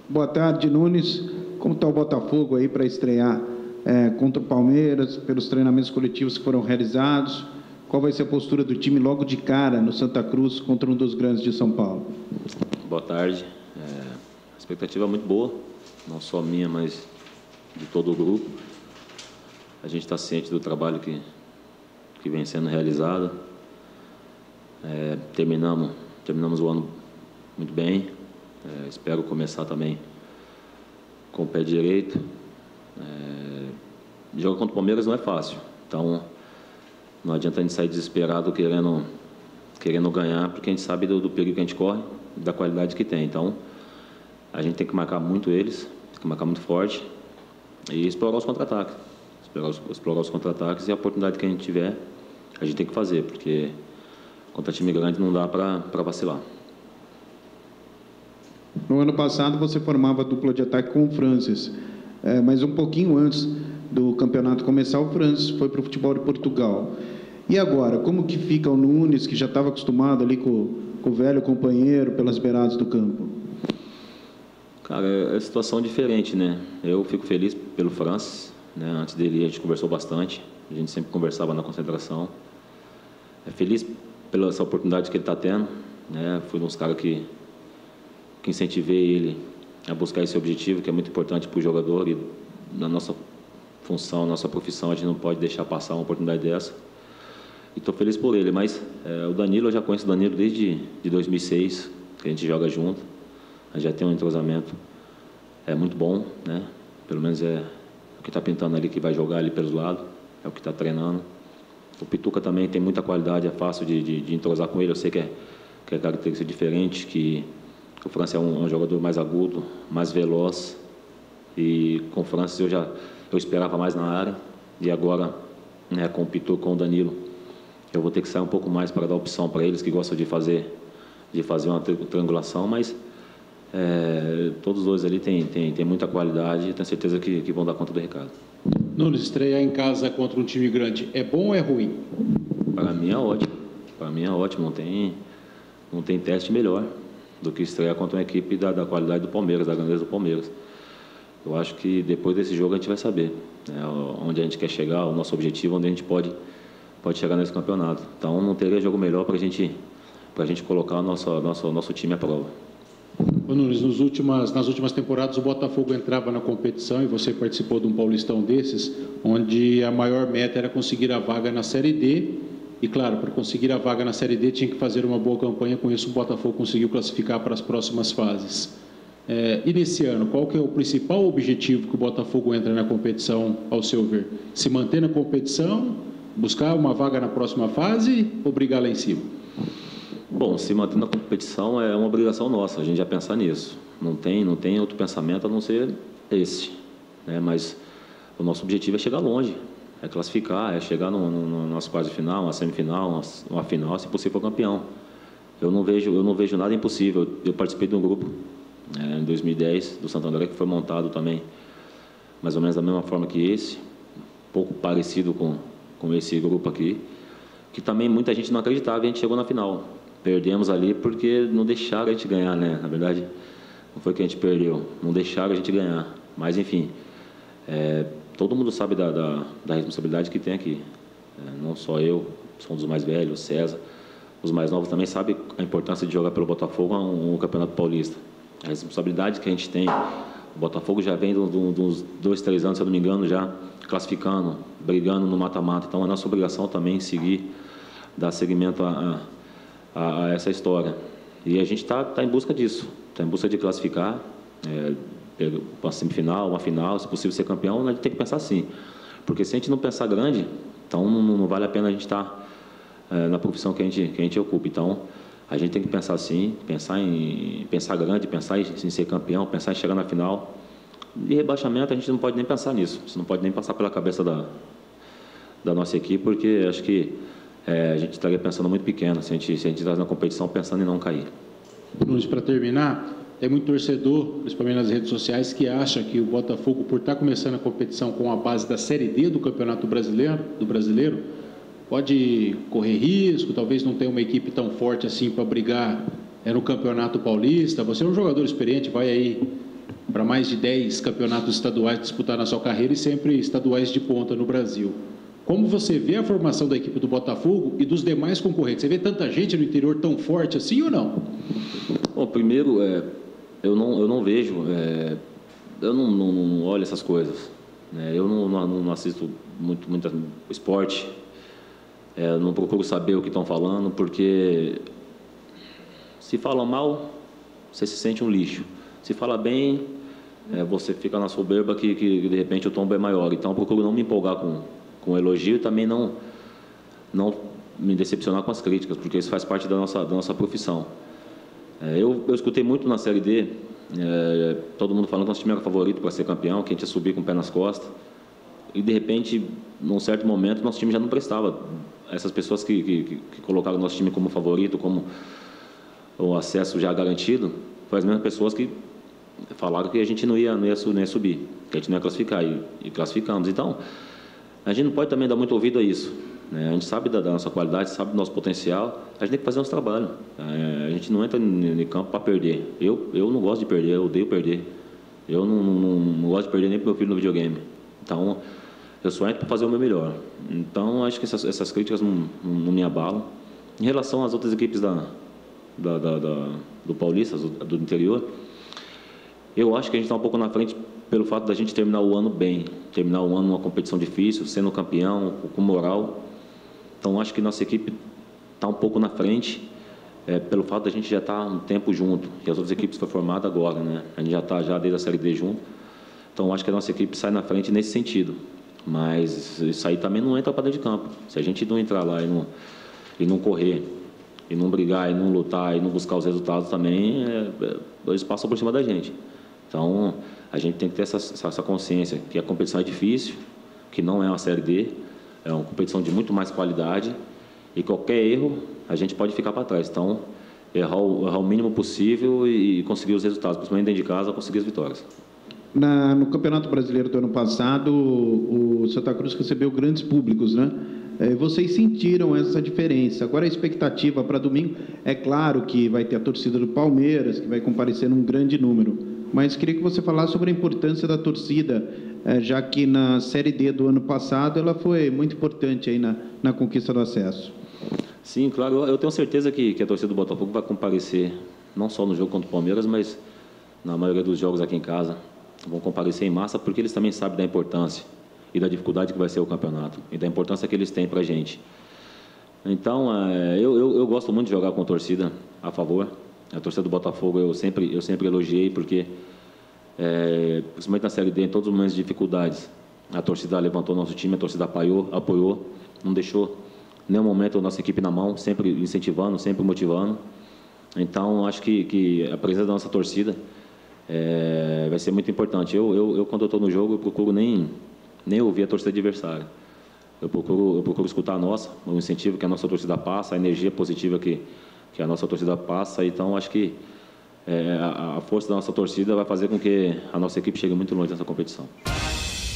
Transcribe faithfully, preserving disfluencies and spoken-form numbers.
Boa tarde, Nunes. Como está o Botafogo aí para estrear é, contra o Palmeiras, pelos treinamentos coletivos que foram realizados? Qual vai ser a postura do time logo de cara no Santa Cruz contra um dos grandes de São Paulo? Boa tarde. É, a expectativa é muito boa, não só minha, mas de todo o grupo. A gente está ciente do trabalho que, que vem sendo realizado. É, terminamos, terminamos o ano muito bem. É, espero começar também com o pé direito. É, jogar contra o Palmeiras não é fácil, então não adianta a gente sair desesperado querendo, querendo ganhar, porque a gente sabe do, do perigo que a gente corre, da qualidade que tem. Então, a gente tem que marcar muito eles, tem que marcar muito forte e explorar os contra-ataques. Explorar os, explorar os contra-ataques e a oportunidade que a gente tiver, a gente tem que fazer, porque contra time grande não dá para vacilar. No ano passado, você formava a dupla de ataque com o Francis, é, mas um pouquinho antes do campeonato começar, o Francis foi para o futebol de Portugal. E agora, como que fica o Nunes, que já estava acostumado ali com, com o velho companheiro pelas beiradas do campo? Cara, é situação diferente, né? Eu fico feliz pelo Francis, né? Antes dele a gente conversou bastante, a gente sempre conversava na concentração. É feliz pela essa oportunidade que ele está tendo, né? Fui um dos caras que que incentivei ele a buscar esse objetivo, que é muito importante para o jogador, e na nossa função, na nossa profissão, a gente não pode deixar passar uma oportunidade dessa. E estou feliz por ele, mas é, o Danilo, eu já conheço o Danilo desde de dois mil e seis, que a gente joga junto, a gente já tem um entrosamento é, muito bom, né? Pelo menos é o que está pintando ali, que vai jogar ali pelos lados, é o que está treinando. O Pituca também tem muita qualidade, é fácil de, de, de entrosar com ele, eu sei que é, que é característica diferente, que o Francis é um, um jogador mais agudo, mais veloz, e com o Francis eu já eu esperava mais na área, e agora, né, com o Pitu, com o Danilo, eu vou ter que sair um pouco mais para dar opção para eles que gostam de fazer, de fazer uma triangulação, mas é, todos os dois ali têm, têm, têm muita qualidade e tenho certeza que, que vão dar conta do recado. Nunes, estrear em casa contra um time grande é bom ou é ruim? Para mim é ótimo, para mim é ótimo, não tem, não tem teste melhor do que estrear contra uma equipe da, da qualidade do Palmeiras, da grandeza do Palmeiras. Eu acho que depois desse jogo a gente vai saber, né, onde a gente quer chegar, o nosso objetivo, onde a gente pode, pode chegar nesse campeonato. Então não teria jogo melhor para a gente, para a gente colocar o nosso, nosso, nosso time à prova. Ô Nunes, nos últimas, nas últimas temporadas o Botafogo entrava na competição e você participou de um paulistão desses, onde a maior meta era conseguir a vaga na Série D. E, claro, para conseguir a vaga na Série D tinha que fazer uma boa campanha, com isso o Botafogo conseguiu classificar para as próximas fases. É, e nesse ano, qual que é o principal objetivo que o Botafogo entra na competição, ao seu ver? Se manter na competição, buscar uma vaga na próxima fase ou brigar lá em cima? Bom, se manter na competição é uma obrigação nossa, a gente já pensar nisso. Não tem, não tem outro pensamento a não ser esse, né? Mas o nosso objetivo é chegar longe. É classificar, é chegar no, no, nas quartas de final, uma semifinal, uma, uma final, se possível campeão. Eu não vejo, eu não vejo nada impossível. Eu participei de um grupo é, em dois mil e dez do Santo André que foi montado também mais ou menos da mesma forma que esse, um pouco parecido com, com esse grupo aqui, que também muita gente não acreditava e a gente chegou na final. Perdemos ali porque não deixaram a gente ganhar, né? Na verdade, não foi que a gente perdeu, não deixaram a gente ganhar. Mas, enfim, é, todo mundo sabe da, da, da responsabilidade que tem aqui. É, não só eu, sou um dos mais velhos, César. Os mais novos também sabem a importância de jogar pelo Botafogo um, um campeonato paulista. A responsabilidade que a gente tem. O Botafogo já vem de uns dois, três anos, se eu não me engano, já classificando, brigando no mata-mata. Então, é nossa obrigação também seguir, dar seguimento a, a, a essa história. E a gente está tá em busca disso. Está em busca de classificar. É, uma semifinal, uma final, se possível ser campeão, a gente tem que pensar assim. Porque se a gente não pensar grande, então não, não vale a pena a gente estar é, na profissão que a, gente, que a gente ocupa. Então, a gente tem que pensar assim, pensar em pensar grande, pensar em, em ser campeão, pensar em chegar na final. E rebaixamento, a gente não pode nem pensar nisso. Isso não pode nem passar pela cabeça da, da nossa equipe, porque acho que é, a gente estaria pensando muito pequeno se a gente se a gente estivesse na competição pensando em não cair. Nunes, para terminar, tem muito torcedor, principalmente nas redes sociais, que acha que o Botafogo, por estar começando a competição com a base da Série D do Campeonato Brasileiro, do Brasileiro, pode correr risco, talvez não tenha uma equipe tão forte assim para brigar é, no Campeonato Paulista. Você é um jogador experiente, vai aí para mais de dez campeonatos estaduais disputar na sua carreira e sempre estaduais de ponta no Brasil. Como você vê a formação da equipe do Botafogo e dos demais concorrentes? Você vê tanta gente no interior tão forte assim ou não? Bom, primeiro, é, eu, não, eu não vejo, é, eu não, não, não olho essas coisas. Né? Eu não, não, não assisto muito, muito esporte, é, não procuro saber o que estão falando, porque se falam mal, você se sente um lixo. Se fala bem, é, você fica na soberba que, que de repente o tombo é maior. Então, eu procuro não me empolgar com, com o elogio e também não, não me decepcionar com as críticas, porque isso faz parte da nossa, da nossa profissão. É, eu, eu escutei muito na Série D, é, todo mundo falando que nosso time era favorito para ser campeão, que a gente ia subir com o pé nas costas. E, de repente, num certo momento, nosso time já não prestava. Essas pessoas que, que, que colocaram nosso time como favorito, como o acesso já garantido, foram as mesmas pessoas que falaram que a gente não ia, não ia, não ia subir, que a gente não ia classificar, e, e classificamos. Então, a gente não pode também dar muito ouvido a isso. Né? A gente sabe da, da nossa qualidade, sabe do nosso potencial, a gente tem que fazer nosso trabalho. É, a gente não entra em campo para perder. Eu, eu não gosto de perder, eu odeio perder. Eu não, não, não gosto de perder nem para o meu filho no videogame. Então, eu só entro para fazer o meu melhor. Então, acho que essas, essas críticas não, não, não me abalam. Em relação às outras equipes da, da, da, da, do Paulista, do, do interior, eu acho que a gente está um pouco na frente pelo fato da gente terminar o ano bem, terminar o ano numa competição difícil, sendo campeão, com moral. Então, acho que nossa equipe está um pouco na frente, é, pelo fato da gente já estar tá um tempo junto, e as outras equipes foram formadas agora, né? A gente já está já desde a Série D junto. Então, acho que a nossa equipe sai na frente nesse sentido. Mas isso aí também não entra para dentro de campo. Se a gente não entrar lá e não, e não correr, e não brigar, e não lutar, e não buscar os resultados também, é, é, eles passam por cima da gente. Então, a gente tem que ter essa, essa consciência que a competição é difícil, que não é uma Série D, é uma competição de muito mais qualidade, e qualquer erro, a gente pode ficar para trás. Então, errar o, errar o mínimo possível e conseguir os resultados, principalmente dentro de casa, conseguir as vitórias. Na, no Campeonato Brasileiro do ano passado, o, o Santa Cruz recebeu grandes públicos, né? É, vocês sentiram essa diferença. Agora a expectativa para domingo, é claro que vai ter a torcida do Palmeiras, que vai comparecer num grande número, mas queria que você falasse sobre a importância da torcida, é, já que na Série D do ano passado ela foi muito importante aí na, na conquista do acesso. Sim, claro. Eu tenho certeza que, que a torcida do Botafogo vai comparecer, não só no jogo contra o Palmeiras, mas na maioria dos jogos aqui em casa. Vão comparecer em massa, porque eles também sabem da importância e da dificuldade que vai ser o campeonato, e da importância que eles têm para a gente. Então, é, eu, eu, eu gosto muito de jogar com a torcida a favor. A torcida do Botafogo eu sempre, eu sempre elogiei, porque, é, principalmente na Série D, em todos os momentos de dificuldades, a torcida levantou nosso time, a torcida apoiou, apoiou, não deixou nenhum momento a nossa equipe na mão, sempre incentivando, sempre motivando. Então, acho que, que a presença da nossa torcida é, vai ser muito importante. Eu, eu, eu quando eu estou no jogo, eu procuro nem, nem ouvir a torcida adversária. Eu procuro, eu procuro escutar a nossa, o incentivo que a nossa torcida passa, a energia positiva que, que a nossa torcida passa. Então, acho que é, a, a força da nossa torcida vai fazer com que a nossa equipe chegue muito longe nessa competição.